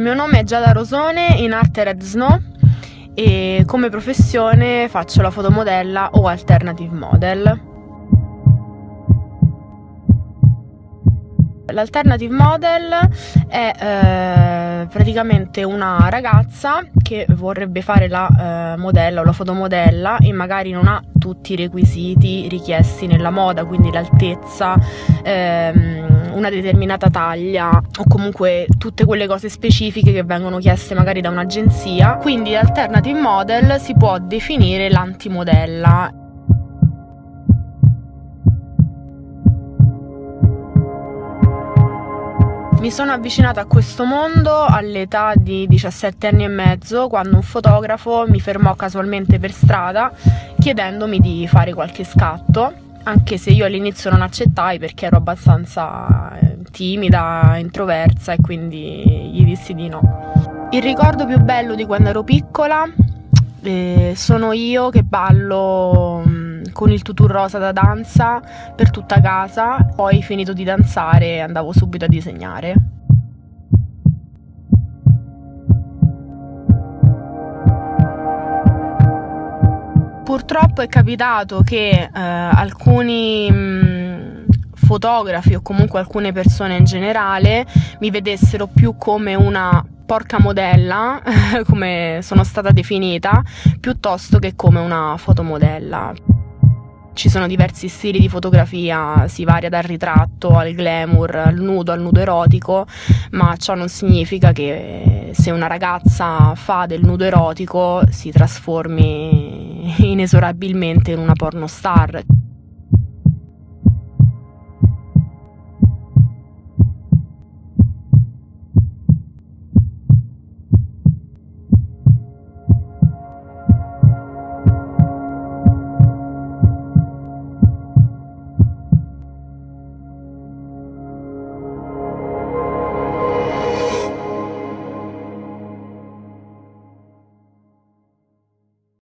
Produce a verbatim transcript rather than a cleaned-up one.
mio nome è Giada Rosone, in arte Red Snow, e come professione faccio la fotomodella o alternative model. L'alternative model è eh, praticamente una ragazza che vorrebbe fare la eh, modella o la fotomodella e magari non ha tutti i requisiti richiesti nella moda, quindi l'altezza, ehm, una determinata taglia o comunque tutte quelle cose specifiche che vengono chieste magari da un'agenzia. Quindi l'alternative model si può definire l'antimodella. Mi sono avvicinata a questo mondo all'età di diciassette anni e mezzo, quando un fotografo mi fermò casualmente per strada chiedendomi di fare qualche scatto, anche se io all'inizio non accettai perché ero abbastanza timida, introversa, e quindi gli dissi di no. Il ricordo più bello di quando ero piccola eh, sono io che ballo con il tutù rosa da danza per tutta casa, poi finito di danzare andavo subito a disegnare. Purtroppo è capitato che eh, alcuni mh, fotografi o comunque alcune persone in generale mi vedessero più come una porca modella, come sono stata definita, piuttosto che come una fotomodella. Ci sono diversi stili di fotografia, si varia dal ritratto al glamour, al nudo, al nudo erotico, ma ciò non significa che se una ragazza fa del nudo erotico si trasformi inesorabilmente in una pornostar.